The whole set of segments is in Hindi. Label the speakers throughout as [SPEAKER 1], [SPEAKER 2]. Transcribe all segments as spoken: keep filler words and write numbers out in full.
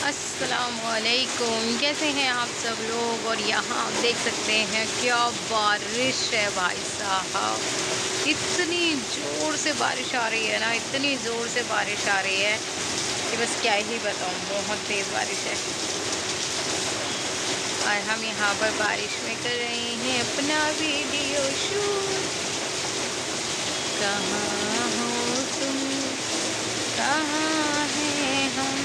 [SPEAKER 1] अस्सलामुअलैकुम, कैसे हैं आप सब लोग। और यहाँ आप देख सकते हैं क्या बारिश है भाई साहब, इतनी ज़ोर से बारिश आ रही है ना, इतनी ज़ोर से बारिश आ रही है कि बस क्या ही बताऊँ, बहुत तेज़ बारिश है। और हम यहाँ पर बारिश में कर रहे हैं अपना वीडियो शूट। कहाँ हो तुम, कहाँ हैं हम।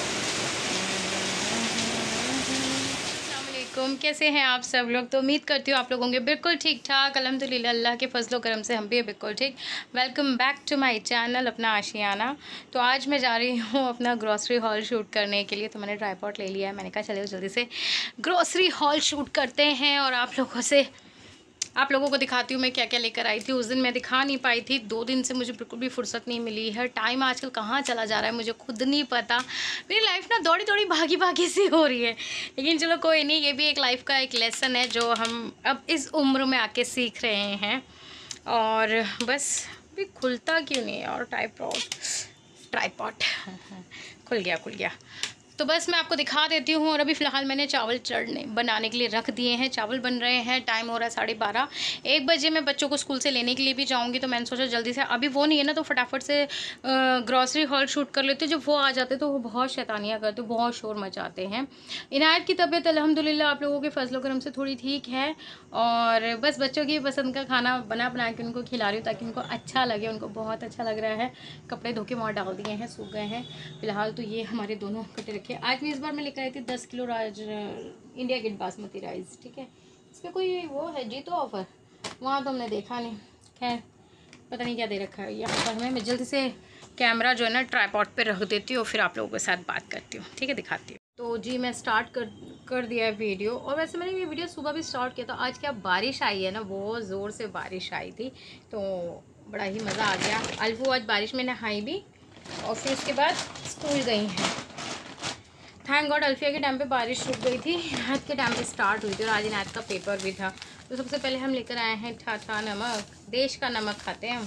[SPEAKER 1] अस्सलामुअलैकुम, कैसे हैं आप सब लोग। तो उम्मीद करती हूँ आप लोग होंगे बिल्कुल ठीक ठाक। अल्हम्दुलिल्लाह, अल्लाह के फजलो करम से हम भी बिल्कुल ठीक। Welcome back to my channel Apna Ashiyana. तो आज मैं जा रही हूँ अपना ग्रॉसरी हॉल शूट करने के लिए। तो मैंने ट्राइपॉड ले लिया है, मैंने कहा चलिए जल्दी से ग्रॉसरी हॉल शूट करते हैं और आप लोगों से आप लोगों को दिखाती हूँ मैं क्या क्या लेकर आई थी। उस दिन मैं दिखा नहीं पाई थी, दो दिन से मुझे बिल्कुल भी फुर्सत नहीं मिली है। टाइम आजकल कहाँ चला जा रहा है मुझे खुद नहीं पता। मेरी लाइफ ना दौड़ी दौड़ी भागी भागी सी हो रही है, लेकिन चलो कोई नहीं, ये भी एक लाइफ का एक लेसन है जो हम अब इस उम्र में आके सीख रहे हैं। और बस भी खुलता क्यों नहीं है। और ट्राइपॉड ट्राइपॉड खुल गया खुल गया तो बस मैं आपको दिखा देती हूँ। और अभी फ़िलहाल मैंने चावल चढ़ने बनाने के लिए रख दिए हैं। चावल बन रहे हैं, टाइम हो रहा है साढ़े बारह। एक बजे मैं बच्चों को स्कूल से लेने के लिए भी जाऊँगी, तो मैंने सोचा जल्दी से, अभी वो नहीं है ना तो फटाफट से ग्रॉसरी हॉल शूट कर लेते। जब वो आ जाते तो वो बहुत शैतानियाँ करते, बहुत शोर मचाते हैं। इनायत की तबीयत अल्हम्दुलिल्लाह आप लोगों के फजलो करम से थोड़ी ठीक है। और बस बच्चों की पसंद का खाना बना बना के उनको खिला रही हूँ ताकि उनको अच्छा लगे। उनको बहुत अच्छा लग रहा है। कपड़े धो के वहाँ डाल दिए हैं, सूख गए हैं। फिलहाल तो ये हमारे दोनों कटे रखे। आज मैं इस बार मैं लेकर आई थी दस किलो राज इंडिया गेट बासमती राइस, ठीक है। इस पर कोई वो है जी तो ऑफ़र, वहाँ तो हमने देखा नहीं। खैर पता नहीं क्या दे रखा है यहाँ पर हमें। मैं जल्दी से कैमरा जो है ना ट्राइपॉड पे रख देती हूँ, फिर आप लोगों के साथ बात करती हूँ, ठीक है, दिखाती हूँ। तो जी मैं स्टार्ट कर कर दिया है वीडियो। और वैसे मैंने ये वीडियो सुबह भी स्टार्ट किया था। आज क्या बारिश आई है ना, बहुत ज़ोर से बारिश आई थी, तो बड़ा ही मज़ा आ गया। अल्फू आज बारिश में नहाई भी और फिर उसके बाद स्कूल गई हैं। थैंक गॉड अल्फिया के टाइम पे बारिश रुक गई थी, इनायत के टाइम पे स्टार्ट हुई थी। और आज इनायत का पेपर भी था। तो सबसे पहले हम लेकर आए हैं ठाठा नमक, देश का नमक खाते हैं हम,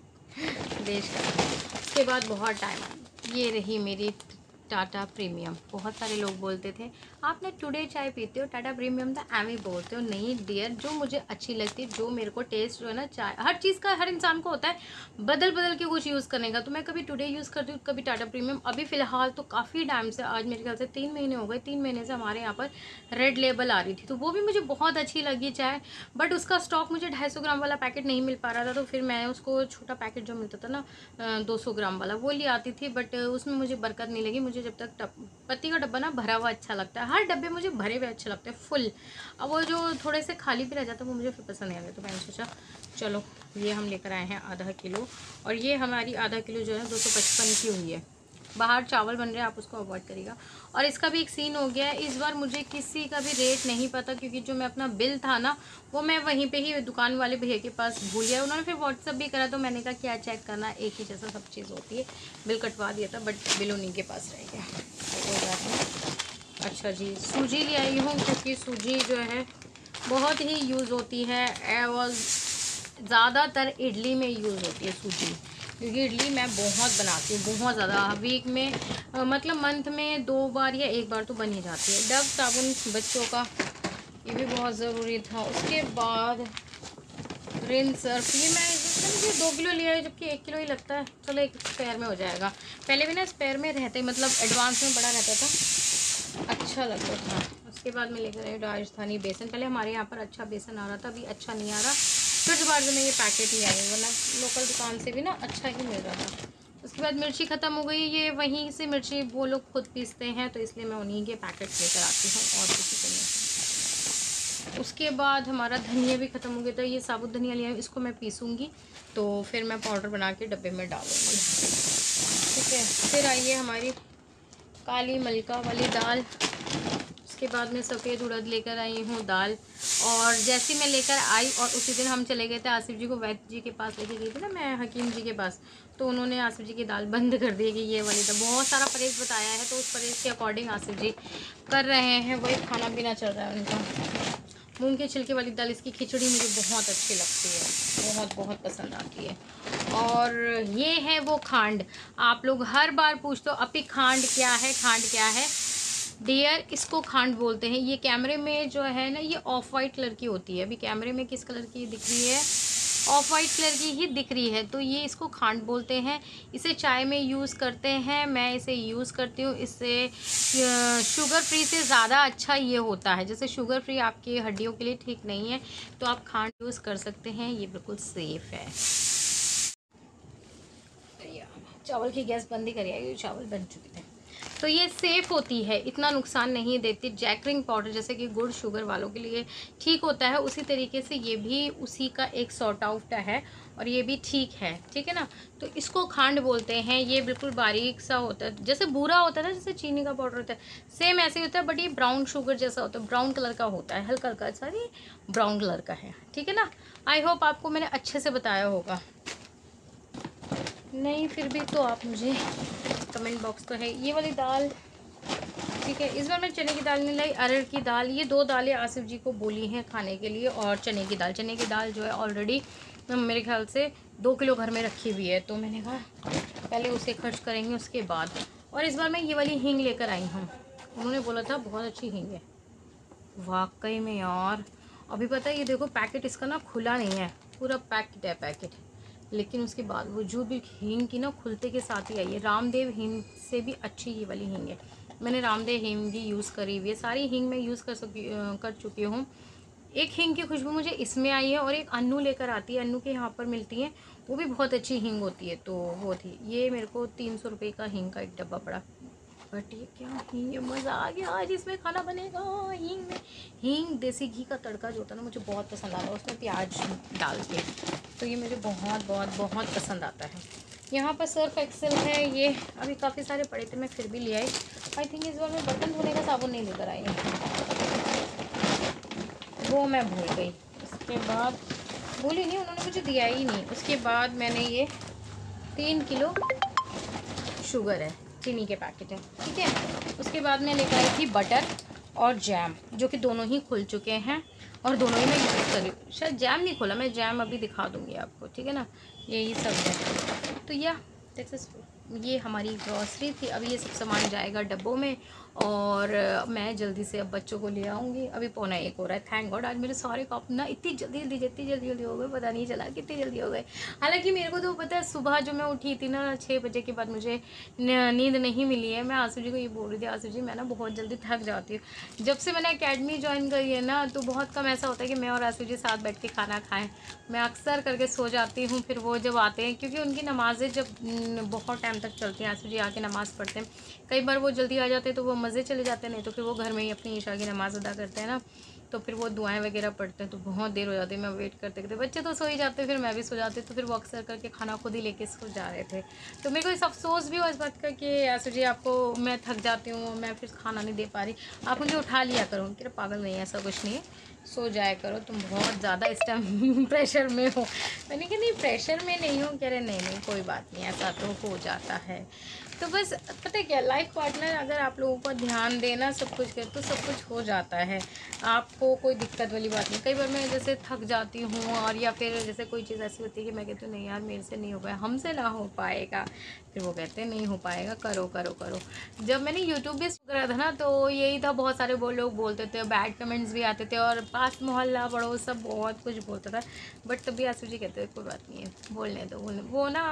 [SPEAKER 1] देश का। उसके बाद बहुत टाइम, ये रही मेरी टाटा प्रीमियम। बहुत सारे लोग बोलते थे आपने टुडे चाय पीते हो, टाटा प्रीमियम तो एम ही बोलते हो। नहीं डियर, जो मुझे अच्छी लगती है, जो मेरे को टेस्ट जो है ना, चाय हर चीज़ का हर इंसान को होता है बदल बदल के कुछ यूज़ करने का। तो मैं कभी टुडे यूज़ करती हूँ, कभी टाटा प्रीमियम। अभी फ़िलहाल तो काफ़ी टाइम से, आज मेरे ख्याल से तीन महीने हो गए, तीन महीने से हमारे यहाँ पर रेड लेबल आ रही थी, तो वो भी मुझे बहुत अच्छी लगी चाय। बट उसका स्टॉक मुझे ढाई सौ ग्राम वाला पैकेट नहीं मिल पा रहा था, तो फिर मैं उसको छोटा पैकेट जो मिलता था ना दो सौ ग्राम वाला, वो ले आती थी। बट उसमें मुझे बरकत नहीं लगी। मुझे जब तक पत्ती का डब्बा ना भरा हुआ अच्छा लगता है, हर डब्बे मुझे भरे हुए अच्छे लगते हैं फुल। अब वो जो थोड़े से खाली भी रह जाता है वो मुझे फिर पसंद नहीं आता। तो मैंने सोचा चलो ये हम लेकर आए हैं आधा किलो। और ये हमारी आधा किलो जो है दो सौ पचपन की हुई है। बाहर चावल बन रहे हैं, आप उसको अवॉइड करिएगा। और इसका भी एक सीन हो गया है, इस बार मुझे किसी का भी रेट नहीं पता, क्योंकि जो मैं अपना बिल था ना वो मैं वहीं पे ही दुकान वाले भैया के पास भूल गया। उन्होंने फिर व्हाट्सअप भी करा, तो मैंने कहा क्या चेक करना, एक ही जैसा सब चीज़ होती है। बिल कटवा दिया था बट बिल उन्हीं के पास रह गया, तो कोई बात नहीं। अच्छा जी, सूजी ले आई हूँ, क्योंकि सूजी जो है बहुत ही यूज़ होती है और ज़्यादातर इडली में यूज़ होती है सूजी, क्योंकि इडली मैं बहुत बनाती हूँ, बहुत ज़्यादा। वीक में आ, मतलब मंथ में दो बार या एक बार तो बन ही जाती है। डव साबुन बच्चों का, ये भी बहुत ज़रूरी था। उसके बाद रिन सर्फ, ये मैं मुझे दो किलो लिया है, जबकि एक किलो ही लगता है। चलो एक स्पेयर में हो जाएगा। पहले भी ना स्पेयर में रहते, मतलब एडवांस में बड़ा रहता था, अच्छा लगता था। उसके बाद मैं लेकर आई राजस्थानी बेसन। पहले हमारे यहाँ पर अच्छा बेसन आ रहा था, अभी अच्छा नहीं आ रहा। फिर दोबारा से मैं ये पैकेट ही आई, वरना लोकल दुकान से भी ना अच्छा ही मिल रहा था। उसके बाद मिर्ची ख़त्म हो गई, ये वहीं से मिर्ची वो लोग खुद पीसते हैं, तो इसलिए मैं उन्हीं के पैकेट लेकर आती हूँ और किसी को नहीं। उसके बाद हमारा धनिया भी ख़त्म हो गया था, ये साबुत धनिया लिया, इसको मैं पीसूँगी तो फिर मैं पाउडर बना के डब्बे में डालूँगी, ठीक है। फिर आइए हमारी काली मलका वाली दाल। उसके बाद में सफ़ेद उड़द लेकर आई हूँ दाल। और जैसे मैं लेकर आई और उसी दिन हम चले गए थे आसिफ जी को, वैद्य जी के पास लेके गई थी ना मैं, हकीम जी के पास, तो उन्होंने आसिफ जी की दाल बंद कर दी कि ये वाली दाल, बहुत सारा परहेज़ बताया है, तो उस परहेज़ के अकॉर्डिंग आसिफ जी कर रहे हैं, वही खाना पीना चल रहा है उनका। मूंग के छिलके वाली दाल, इसकी खिचड़ी मुझे बहुत अच्छी लगती है, बहुत बहुत पसंद आती है। और ये है वो खांड, आप लोग हर बार पूछते हो अपी खांड क्या है, खांड क्या है। डियर, इसको खांड बोलते हैं। ये कैमरे में जो है ना, ये ऑफ वाइट कलर की होती है। अभी कैमरे में किस कलर की दिख रही है? ऑफ वाइट कलर की ही दिख रही है। तो ये इसको खांड बोलते हैं। इसे चाय में यूज़ करते हैं, मैं इसे यूज़ करती हूँ। इससे शुगर फ्री से ज़्यादा अच्छा ये होता है। जैसे शुगर फ्री आपकी हड्डियों के लिए ठीक नहीं है, तो आप खांड यूज़ कर सकते हैं, ये बिल्कुल सेफ़ है। चावल की गैस बंद ही करिए, चावल बन चुके थे। तो ये सेफ़ होती है, इतना नुकसान नहीं देती। जैकरिंग पाउडर जैसे कि गुड़ शुगर वालों के लिए ठीक होता है, उसी तरीके से ये भी उसी का एक सॉर्ट आउट है और ये भी ठीक है, ठीक है ना। तो इसको खांड बोलते हैं। ये बिल्कुल बारीक सा होता है, जैसे बूरा होता है ना, जैसे चीनी का पाउडर होता है, सेम ऐसे ही होता है, बट ये ब्राउन शुगर जैसा होता है, ब्राउन कलर का होता है, हल्का हल्का सॉरी ब्राउन कलर का है, ठीक है ना। आई होप आपको मैंने अच्छे से बताया होगा। नहीं फिर भी तो आप मुझे कमेंट बॉक्स तो है। ये वाली दाल ठीक है, इस बार मैं चने की दाल नहीं लाई, अरहर की दाल। ये दो दालें आसिफ जी को बोली हैं खाने के लिए, और चने की दाल। चने की दाल जो है ऑलरेडी मेरे ख्याल से दो किलो घर में रखी हुई है, तो मैंने कहा पहले उसे खर्च करेंगे उसके बाद। और इस बार मैं ये वाली हींग लेकर आई हूँ, उन्होंने बोला था बहुत अच्छी हींग है। वाकई में यार, अभी पता है ये देखो पैकेट इसका ना खुला नहीं है, पूरा पैकेट है पैकेट, लेकिन उसके बाद वो जो भी हींग की ना खुलते के साथ ही आई है। रामदेव हींग से भी अच्छी ये वाली हींग है। मैंने रामदेव हींग भी यूज़ करी हुई है, सारी हींग मैं यूज़ कर सकी कर चुकी हूँ। एक हींग की खुशबू मुझे इसमें आई है, और एक अन्नू लेकर आती है, अन्नू के यहाँ पर मिलती है, वो भी बहुत अच्छी हींग होती है। तो वो थी, ये मेरे को तीन सौ रुपये का हींग का एक डब्बा पड़ा। बट ये क्या हींग, मज़ा आ गया आज इसमें खाना बनेगा। हींग में हींग देसी घी का तड़का जो होता है ना, मुझे बहुत पसंद आता है, उसमें प्याज डाल के, तो ये मुझे बहुत बहुत बहुत पसंद आता है। यहाँ पर सर्फ एक्सेल है, ये अभी काफ़ी सारे पड़े थे, मैं फिर भी ले आई। आई थिंक इस बार मैं बर्तन धोने का साबुन नहीं लेकर आई, वो मैं भूल गई। उसके बाद भूली नहीं, उन्होंने मुझे दिया ही नहीं। उसके बाद मैंने ये तीन किलो शुगर है, चीनी के पैकेट है, ठीक है। उसके बाद मैं लेकर आई थी बटर और जैम, जो कि दोनों ही खुल चुके हैं और दोनों ही मैं यूज़ करी। शायद जैम नहीं खोला, मैं जैम अभी दिखा दूँगी आपको, ठीक है ना। यही सब है। तो या ये हमारी ग्रॉसरी थी। अभी ये सब सामान जाएगा डब्बों में, और मैं जल्दी से अब बच्चों को ले आऊँगी। अभी पौना एक हो रहा है। थैंक गॉड आज मेरे सारे कप ना इतनी जल्दी जल्दी जितनी जल्दी जल्दी हो गए, पता नहीं चला कितनी जल्दी हो गए। हालांकि मेरे को तो पता है, सुबह जो मैं उठी थी ना छः बजे के बाद मुझे नींद नहीं मिली है। मैं आसिफ जी को ये बोल रही थी, आसिफ जी मैं ना बहुत जल्दी थक जाती हूँ। जब से मैंने एकेडमी ज्वाइन करी है ना, तो बहुत कम ऐसा होता है कि मैं और आसिफ जी साथ बैठ के खाना खाएँ। मैं अक्सर करके सो जाती हूँ, फिर वो जब आते हैं, क्योंकि उनकी नमाज़ें जब बहुत टाइम तक चलती हैं, आसिफ जी आके नमाज़ पढ़ते हैं। कई बार वो जल्दी आ जाते हैं तो वो मज़े चले जाते हैं, नहीं तो फिर वो घर में ही अपनी ईशा की नमाज़ अदा करते हैं ना, तो फिर वो दुआएं वगैरह पढ़ते हैं, तो बहुत देर हो जाती है। मैं वेट करते करते, बच्चे तो सो ही जाते, फिर मैं भी सो जाती, तो फिर वो अक्सर करके खाना खुद ही लेके सो जा रहे थे। तो मेरे को इस अफसोस भी हुआ इस बात का कि आसिफ जी आपको, मैं थक जाती हूँ, मैं फिर खाना नहीं दे पा रही, आप मुझे उठा लिया करो। कि पागल नहीं है, ऐसा कुछ नहीं है, सो जाया करो, तुम बहुत ज़्यादा इस टाइम प्रेशर में हो। मैंने कहा नहीं प्रेशर में नहीं हो, कह रहे नहीं नहीं कोई बात नहीं, ऐसा तो हो जाता है। तो बस पता है क्या, लाइफ पार्टनर अगर आप लोगों को ध्यान देना सब कुछ कर, तो सब कुछ हो जाता है, आपको कोई दिक्कत वाली बात नहीं। कई बार मैं जैसे थक जाती हूँ, और या फिर जैसे कोई चीज़ ऐसी होती है कि मैं कहती हूँ नहीं यार मेरे से नहीं हो पाया, हमसे ना हो पाएगा, फिर वो कहते हैं नहीं हो पाएगा, करो करो करो। जब मैंने यूट्यूब भी शुरू करा था ना, तो यही था, बहुत सारे वो लोग बोलते थे, बैड कमेंट्स भी आते थे, और पास मोहल्ला पड़ोस सब बहुत कुछ बोलता था। बट तभी आसिफ जी कहते थे कोई बात नहीं है, बोलने दो, बोलने वो ना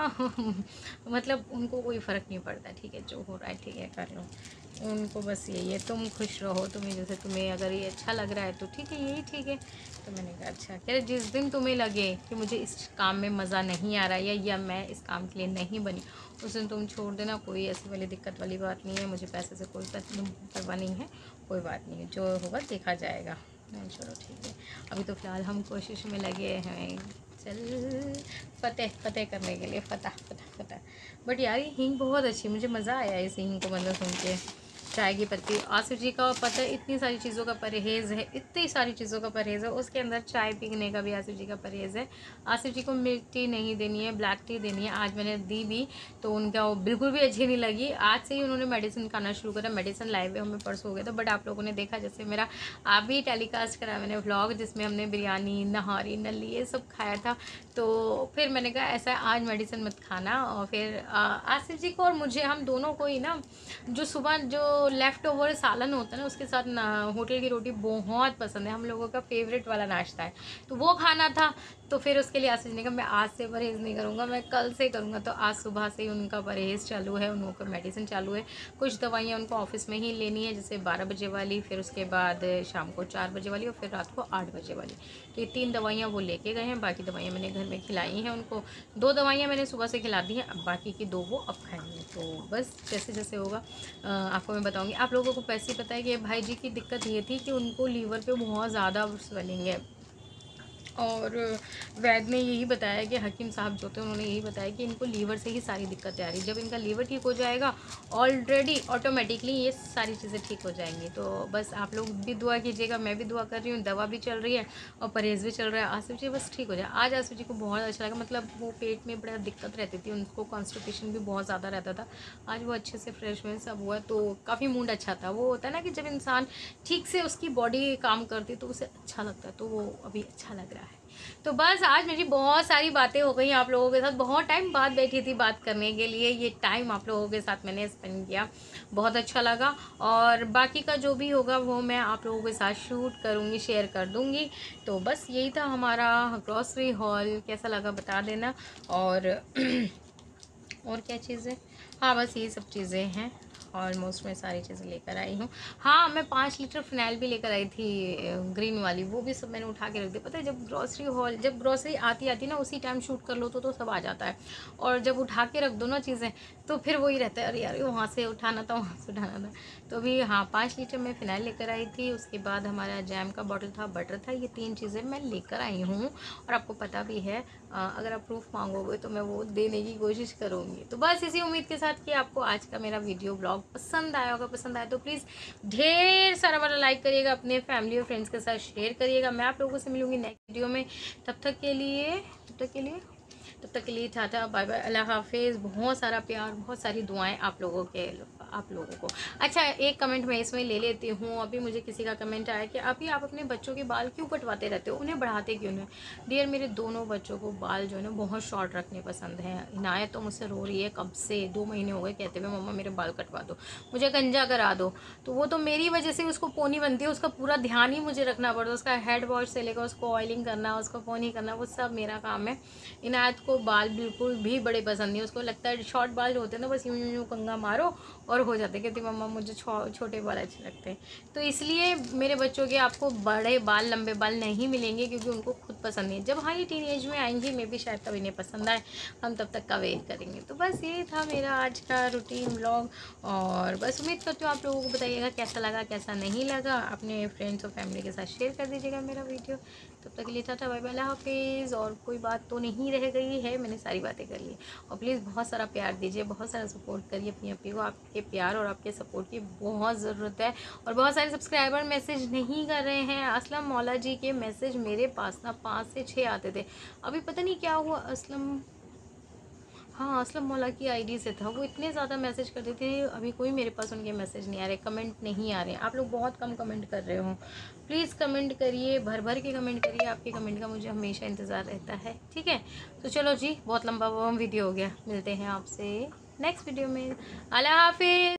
[SPEAKER 1] मतलब उनको कोई फ़र्क नहीं पड़ता, ठीक है जो हो रहा है ठीक है कर लो, उनको बस यही है तुम खुश रहो। तुम्हें जैसे तुम्हें अगर ये अच्छा लग रहा है तो ठीक है, यही ठीक है। तो मैंने कहा अच्छा, कह रहे जिस दिन तुम्हें लगे कि मुझे इस काम में मज़ा नहीं आ रहा है, या या मैं इस काम के लिए नहीं बनी, उस दिन तुम छोड़ देना, कोई ऐसी वाली दिक्कत वाली बात नहीं है, मुझे पैसे से कोई परवाह नहीं है, कोई बात नहीं है, जो होगा देखा जाएगा। नहीं चलो ठीक है, अभी तो फ़िलहाल हम कोशिश में लगे हैं, चल फतेह फतेह करने के लिए, फतह फतह फतह। बट यार ये हींग बहुत अच्छी, मुझे मज़ा आया इस हींग को मतलब सुन के। चाय की पत्ती, आसिफ जी का पता है इतनी सारी चीज़ों का परहेज़ है, इतनी सारी चीज़ों का परहेज़ है, उसके अंदर चाय पीने का भी आसिफ जी का परहेज़ है। आसिफ जी को मिल्क टी नहीं देनी है, ब्लैक टी देनी है। आज मैंने दी भी तो उनका वो बिल्कुल भी अच्छी नहीं लगी। आज से ही उन्होंने मेडिसिन खाना शुरू करा, मेडिसिन लाए हुए हमें परसों हो गया था, बट आप लोगों ने देखा जैसे मेरा आप भी टेलीकास्ट करा मैंने व्लॉग, जिसमें हमने बिरयानी नहारी नली ये सब खाया था। तो फिर मैंने कहा ऐसा आज मेडिसिन मत खाना। और फिर आसिफ जी को और मुझे, हम दोनों को ही ना, जो सुबह जो जो लेफ़्ट ओवर सालन होता है ना, उसके साथ ना होटल की रोटी बहुत पसंद है, हम लोगों का फेवरेट वाला नाश्ता है। तो वो खाना था, तो फिर उसके लिए आशीष ने कहा मैं आज से परहेज़ नहीं करूँगा, मैं कल से करूँगा। तो आज सुबह से ही उनका परहेज़ चालू है, उन लोगों का मेडिसिन चालू है। कुछ दवाइयाँ उनको ऑफिस में ही लेनी है, जैसे बारह बजे वाली, फिर उसके बाद शाम को चार बजे वाली और फिर रात को आठ बजे वाली। तो ये तीन दवाइयाँ वो लेके गए हैं, बाकी दवाइयाँ मैंने घर में खिलाई हैं उनको। दो दवाइयाँ मैंने सुबह से खिला दी हैं, अब बाकी की दो वो अब खाएंगे। तो बस जैसे जैसे होगा आपको मैं बताऊँगी। आप लोगों को वैसे ही पता है कि भाई जी की दिक्कत ये थी कि उनको लीवर पे बहुत ज़्यादा स्वेलिंग है, और वैद्य ने यही बताया कि हकीम साहब जो थे उन्होंने यही बताया कि इनको लीवर से ही सारी दिक्कतें आ रही। जब इनका लीवर ठीक हो जाएगा ऑलरेडी ऑटोमेटिकली ये सारी चीज़ें ठीक हो जाएंगी। तो बस आप लोग भी दुआ कीजिएगा, मैं भी दुआ कर रही हूँ। दवा भी चल रही है और परहेज़ भी चल रहा है। आसिफ जी बस ठीक हो जाए। आज आसिफ जी को बहुत अच्छा लगा, मतलब वो पेट में बड़ा दिक्कत रहती थी, उनको कॉन्स्टिपेशन भी बहुत ज़्यादा रहता था। आज वो अच्छे से फ्रेश हुए, सब हुआ, तो काफ़ी मूड अच्छा था। वो होता है ना कि जब इंसान ठीक से उसकी बॉडी काम करती तो उसे अच्छा लगता है, तो वो अभी अच्छा लग रहा है। तो बस आज मेरी बहुत सारी बातें हो गई आप लोगों के साथ, बहुत टाइम बाद बैठी थी बात करने के लिए। ये टाइम आप लोगों के साथ मैंने स्पेंड किया, बहुत अच्छा लगा। और बाकी का जो भी होगा वो मैं आप लोगों के साथ शूट करूँगी, शेयर कर दूँगी। तो बस यही था हमारा ग्रॉसरी हॉल, कैसा लगा बता देना। और और क्या चीज़ें, हाँ बस ये सब चीज़ें हैं, ऑलमोस्ट मैं सारी चीज़ें लेकर आई हूँ। हाँ मैं पाँच लीटर फिनाइल भी लेकर आई थी ग्रीन वाली, वो भी सब मैंने उठा के रख दी। पता है जब ग्रॉसरी हॉल, जब ग्रॉसरी आती आती ना उसी टाइम शूट कर लो तो तो सब आ जाता है, और जब उठा के रख दो ना चीज़ें तो फिर वही रहता है, अरे यार वहाँ से उठाना था, वहाँ से उठाना था। तो अभी हाँ पाँच लीटर मैं फ़िनाइल लेकर आई थी, उसके बाद हमारा जैम का बॉटल था, बटर था, ये तीन चीज़ें मैं लेकर आई हूँ। और आपको पता भी है अगर आप प्रूफ मांगोगे तो मैं वो देने की कोशिश करूँगी। तो बस इसी उम्मीद के साथ कि आपको आज का मेरा वीडियो ब्लॉग पसंद आया होगा। पसंद आया तो प्लीज़ ढेर सारा वाला लाइक करिएगा, अपने फैमिली और फ्रेंड्स के साथ शेयर करिएगा। मैं आप लोगों से मिलूँगी नेक्स्ट वीडियो में, तब तक के लिए तब तक के लिए तब तक के लिए टाटा बाय बाय, अल्लाह हाफिज़। बहुत सारा प्यार, बहुत सारी दुआएं आप लोगों के आप लोगों को। अच्छा एक कमेंट मैं इसमें ले लेती हूँ। अभी मुझे किसी का कमेंट आया कि अभी आप अपने बच्चों के बाल क्यों कटवाते रहते हो, उन्हें बढ़ाते क्यों नहीं। डियर मेरे दोनों बच्चों को बाल जो है ना बहुत शॉर्ट रखने पसंद है। इनायत तो मुझसे रो रही है कब से, दो महीने हो गए कहते हुए मम्मा मेरे बाल कटवा दो, मुझे गंजा करा दो। तो वो तो मेरी वजह से उसको पोनी बनती है, उसका पूरा ध्यान ही मुझे रखना पड़ता है। उसका हेड वॉश से लेकर उसको ऑयलिंग करना, उसको पोनी करना, वो सब मेरा काम है। इनायत को बाल बिल्कुल भी बड़े पसंद नहीं, उसको लगता है शॉर्ट बाल जो होते हैं ना बस यूँ यूँ कंघा मारो और हो जाते, कहती मम्मा मुझे छो, छोटे बाल अच्छे लगते हैं। तो इसलिए मेरे बच्चों के आपको बड़े बाल लंबे बाल नहीं मिलेंगे, क्योंकि उनको खुद पसंद नहीं है। जब हाँ ये टीन एज में आएंगी मे भी शायद तब इन्हें पसंद आए, हम तब तक का वेट करेंगे। तो बस ये था मेरा आज का रूटीन ब्लॉग, और बस उम्मीद करती हूँ आप लोगों को बताइएगा कैसा लगा कैसा नहीं लगा। अपने फ्रेंड्स और फैमिली के साथ शेयर कर दीजिएगा मेरा वीडियो। तब तक के लिए टाटा बाय बाय, अल्लाह हाफिज़। और कोई बात तो नहीं रह गई है, मैंने सारी बातें कर ली। और प्लीज़ बहुत सारा प्यार दीजिए, बहुत सारा सपोर्ट करिए अपनी अपनी को। आपके प्यार और आपके सपोर्ट की बहुत ज़रूरत है। और बहुत सारे सब्सक्राइबर मैसेज नहीं कर रहे हैं। असलम मौला जी के मैसेज मेरे पास ना पाँच से छः आते थे, अभी पता नहीं क्या हुआ। असलम हाँ असलम मौला की आईडी से था, वो इतने ज़्यादा मैसेज करते थे, अभी कोई मेरे पास उनके मैसेज नहीं आ रहे, कमेंट नहीं आ रहे। आप लोग बहुत कम कमेंट कर रहे हो, प्लीज़ कमेंट करिए, भर भर के कमेंट करिए। आपके कमेंट का मुझे हमेशा इंतज़ार रहता है, ठीक है। तो चलो जी बहुत लंबा वीडियो हो गया, मिलते हैं आपसे नेक्स्ट वीडियो में। अल्लाह हाफिज़।